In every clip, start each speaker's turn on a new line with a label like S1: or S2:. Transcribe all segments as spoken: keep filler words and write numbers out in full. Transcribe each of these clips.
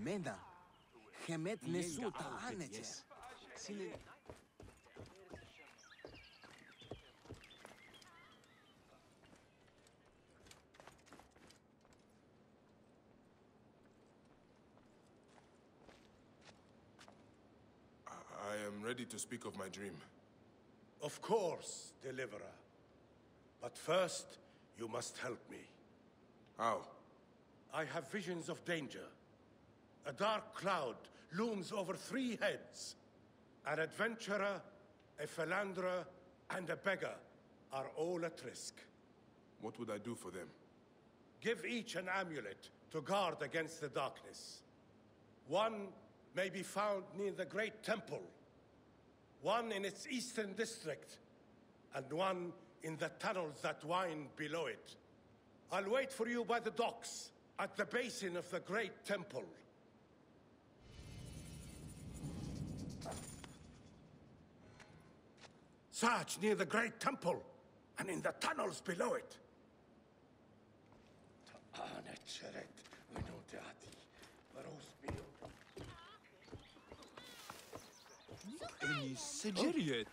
S1: Mena. Hemet nesuta anecher.
S2: I am ready to speak of my dream.
S3: Of course, Deliverer. But first, you must help me.
S2: How?
S3: I have visions of danger. A dark cloud looms over three heads. An adventurer, a philanderer, and a beggar are all at risk.
S2: What would I do for them?
S3: Give each an amulet to guard against the darkness. One may be found near the great temple, one in its eastern district, and one in the tunnels that wind below it. I'll wait for you by the docks, at the basin of the great temple. Search near the great temple, and in the tunnels below it.
S4: Any Sigiriot?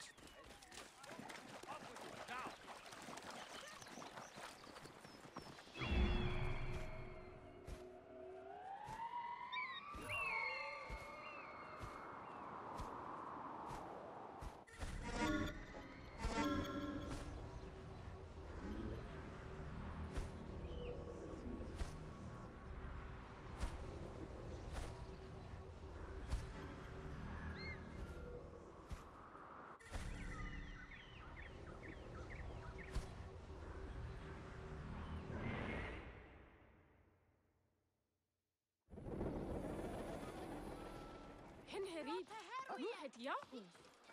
S5: هنهريب روحت ياهو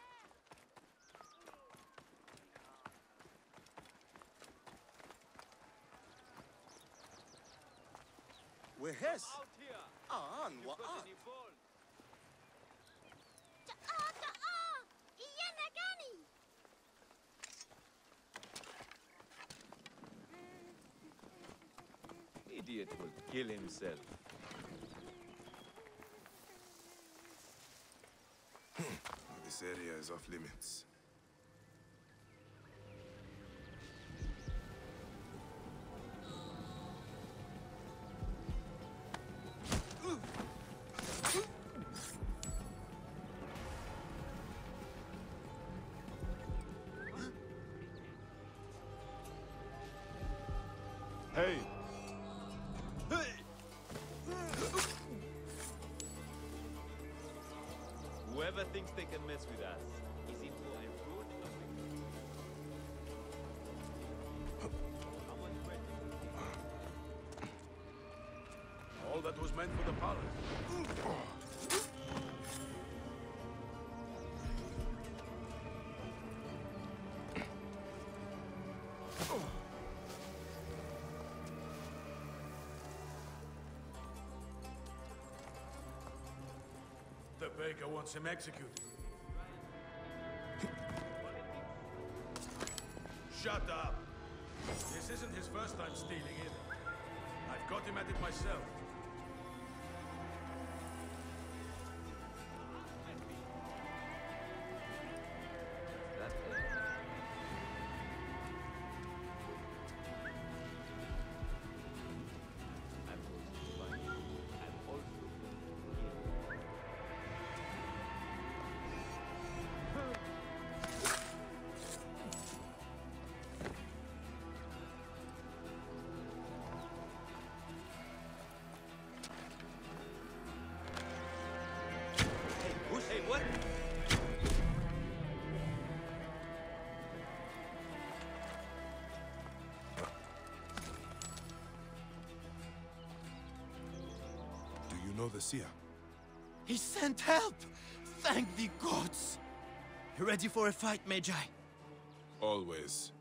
S1: وهس آن وآن
S4: Idiot will kill himself.
S2: This area is off limits.
S4: Hey! Whoever thinks they can mess with us is in for a good nothing.
S3: All that was meant for the palace. The baker wants him executed. Shut up! This isn't his first time stealing either. I've got him at it myself.
S4: Hey, what?
S2: Do you know the Seer?
S1: He sent help! Thank the gods! You ready for a fight, Magi?
S2: Always.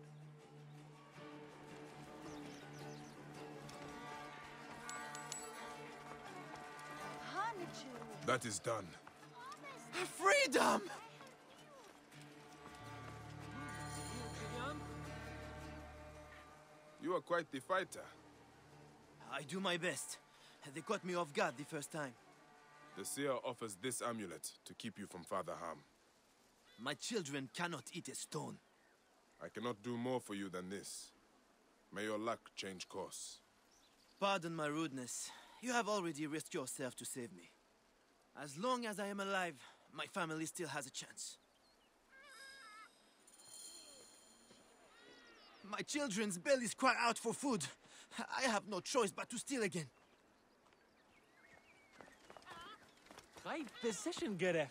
S2: That is done.
S1: Freedom!
S2: You are quite the fighter.
S1: I do my best. They caught me off guard the first time.
S2: The Seer offers this amulet to keep you from further harm.
S1: My children cannot eat a stone.
S2: I cannot do more for you than this. May your luck change course.
S1: Pardon my rudeness. You have already risked yourself to save me. As long as I am alive, my family still has a chance. My children's bellies cry out for food. I have no choice but to steal again.
S6: Right position, gerecht.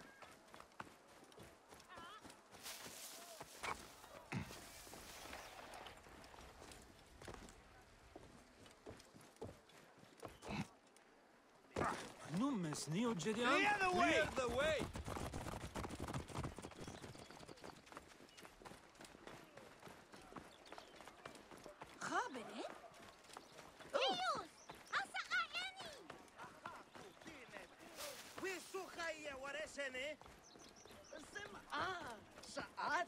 S6: Numes neo Gideon.
S4: Clear the way! Clear the way!
S5: خابرين؟ إيوس! أسأعني!
S7: وسخية ورسنة سم آه ساعات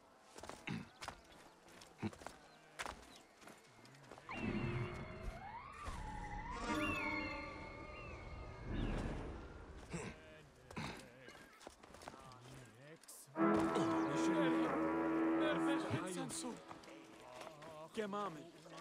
S6: Gemami.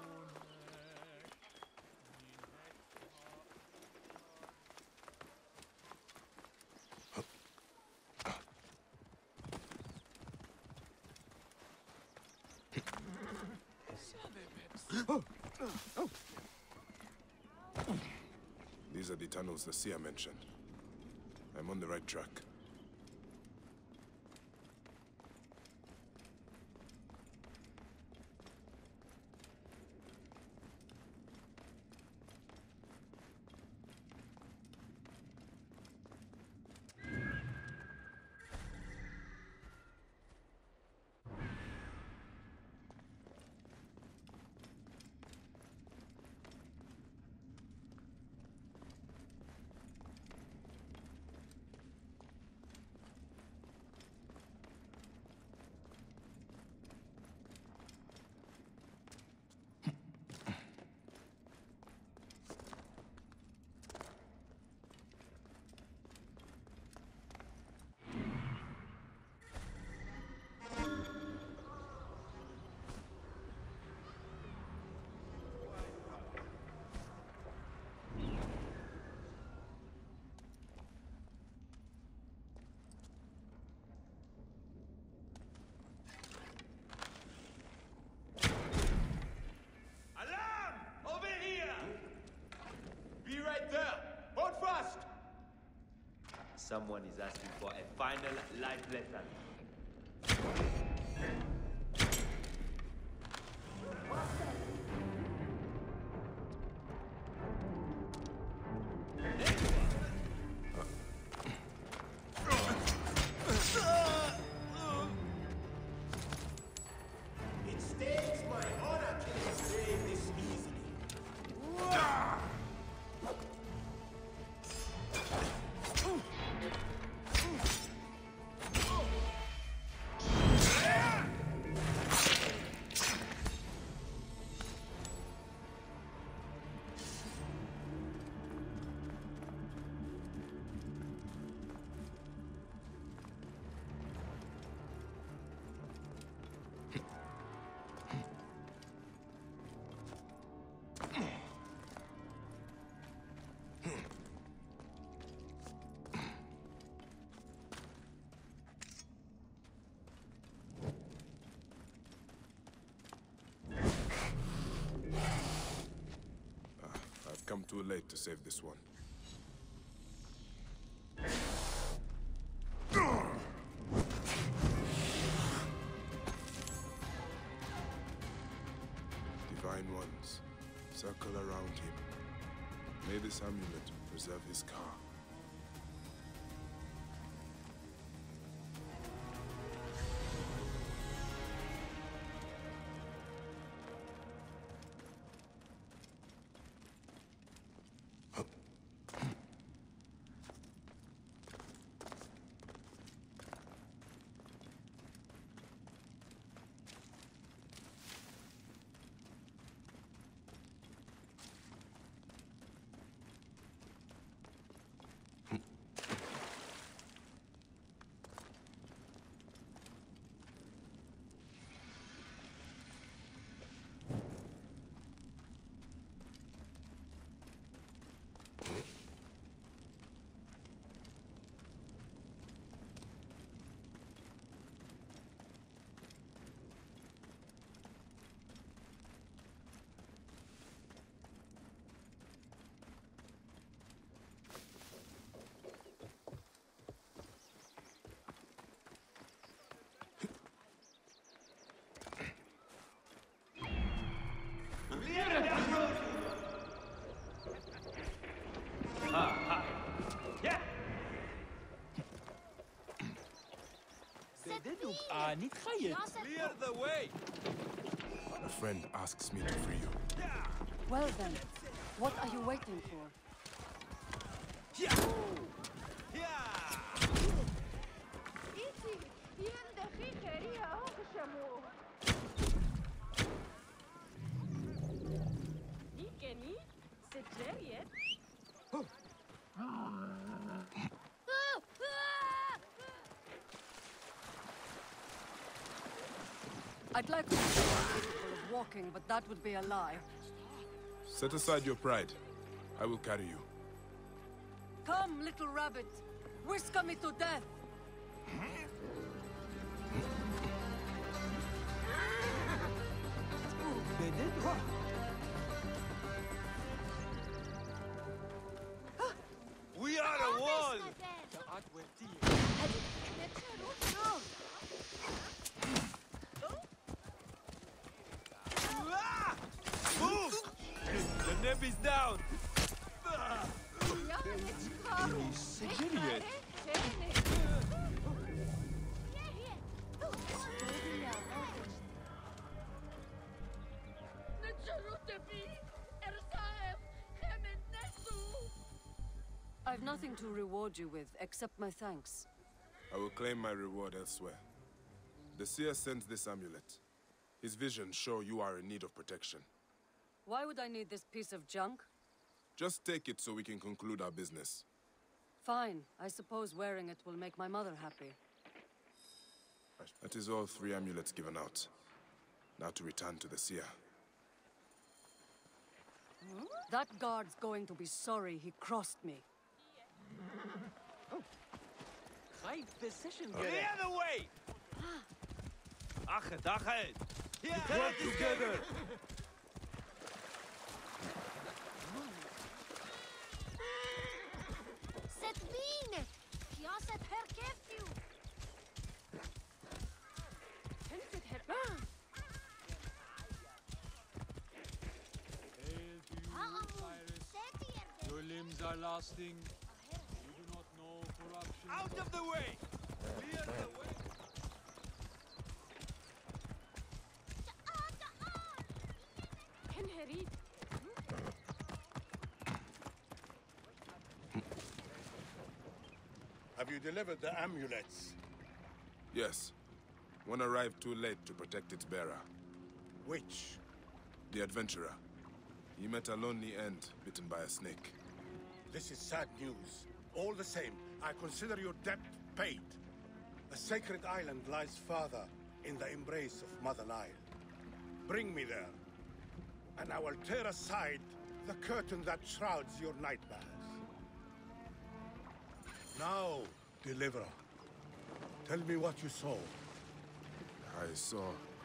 S2: These are the tunnels the Seer mentioned. I'm on the right track.
S4: Someone is asking for a final life lesson.
S7: It stains my honor to save this easily.
S2: I've come too late to save this one. Divine ones, circle around him. May this amulet preserve his car.
S6: Ah, niet khayet.
S4: Clear the way!
S2: A friend asks me to free you.
S8: Well then, what are you waiting for? I'd like to say I'm capable of walking, but that would be a lie.
S2: Set aside your pride. I will carry you.
S8: Come, little rabbit. Whisker me to death.
S4: We are the wall! Move! The neb is down!
S8: I've nothing to reward you with, except my thanks.
S2: I will claim my reward elsewhere. The Seer sends this amulet. His visions show you are in need of protection.
S8: Why would I need this piece of junk?
S2: Just take it so we can conclude our business.
S8: Fine. I suppose wearing it will make my mother happy.
S2: That is all three amulets given out. Now to return to the Seer.
S8: That guard's going to be sorry he crossed me.
S6: Khayb position
S4: Clear
S6: gerek.
S4: the way! Achet, achet! Work together!
S5: Set bine! Kiaset her kefju! Henfit her...
S6: Hail to you, Cyrus. Your limbs are lasting. You do not know corruption.
S4: Out of the way! Clear the way!
S5: Henherit!
S3: Have you delivered the amulets?
S2: Yes. One arrived too late to protect its bearer.
S3: Which?
S2: The adventurer. He met a lonely end, bitten by a snake.
S3: This is sad news. All the same, I consider your debt paid. A sacred island lies farther in the embrace of Mother Nile. Bring me there, and I will tear aside the curtain that shrouds your nightmares. Now, deliverer, tell me what you saw.
S2: I saw...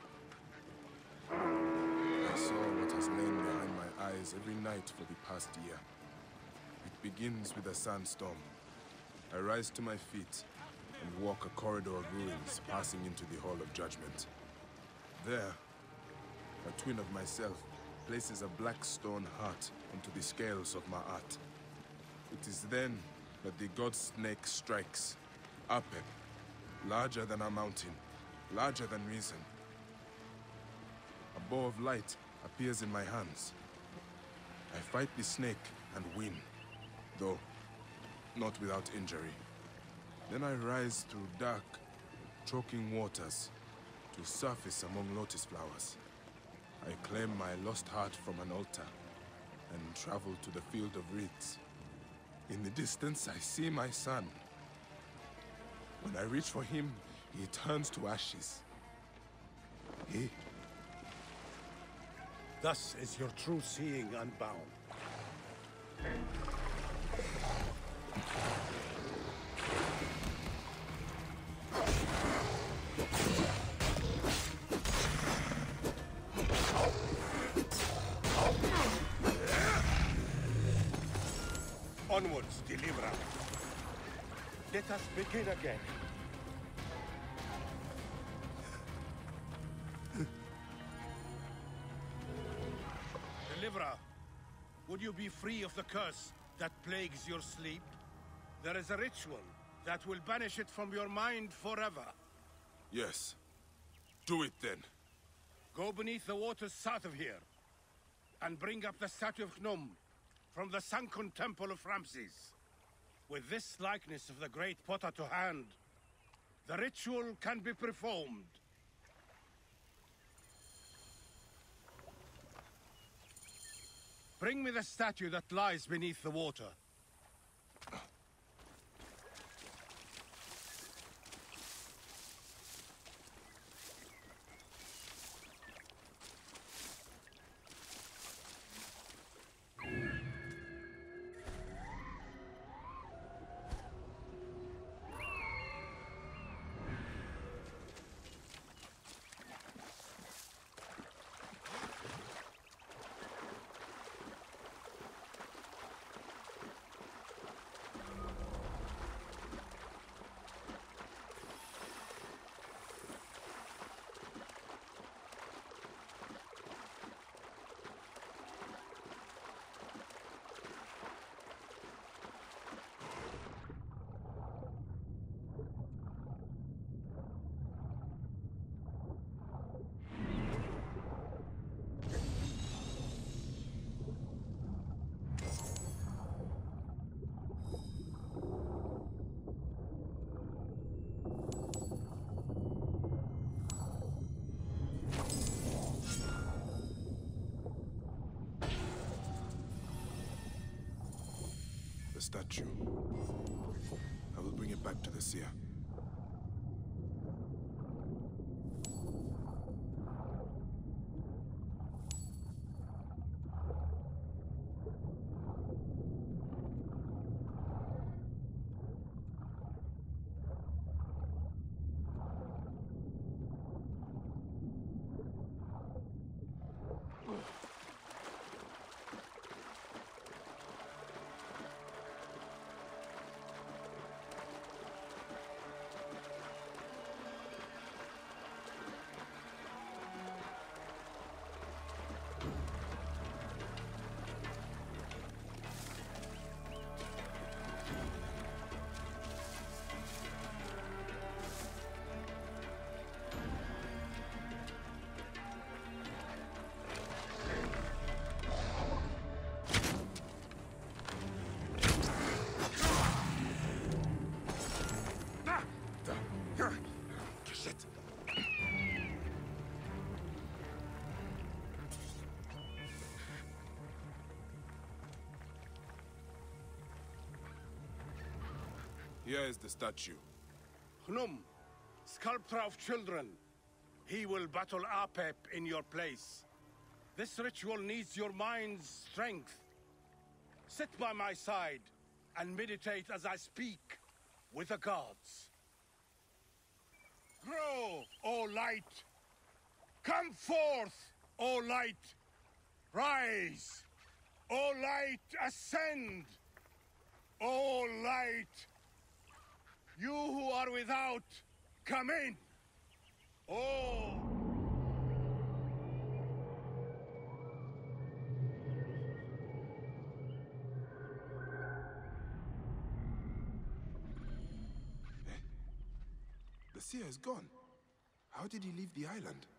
S2: I saw what has lain behind my eyes every night for the past year. It begins with a sandstorm. I rise to my feet and walk a corridor of ruins, passing into the Hall of Judgment. There, a twin of myself places a black stone heart onto the scales of my art. It is then that the god snake strikes. Apep, larger than a mountain, larger than reason. A bow of light appears in my hands. I fight the snake and win, though not without injury. Then I rise through dark, choking waters to surface among lotus flowers. I claim my lost heart from an altar and travel to the field of reeds. In the distance, I see my son. When I reach for him, he turns to ashes. He...
S3: Thus is your true seeing unbound. Onwards, deliverer. Let us begin again. Deliverer, would you be free of the curse that plagues your sleep? There is a ritual that will banish it from your mind forever.
S2: Yes. Do it then.
S3: Go beneath the waters south of here, and bring up the statue of Gnome from the sunken temple of Ramses. With this likeness of the great potter to hand, the ritual can be performed. Bring me the statue that lies beneath the water.
S2: The statue. I will bring it back to the Seer. Here is the statue.
S3: Gnome, sculptor of children, he will battle Apep in your place. This ritual needs your mind's strength. Sit by my side and meditate as I speak with the gods. Grow, O light! Come forth, O light! Rise! O light, ascend! O light! You who are without, come in! Oh!
S2: The Seer is gone. How did he leave the island?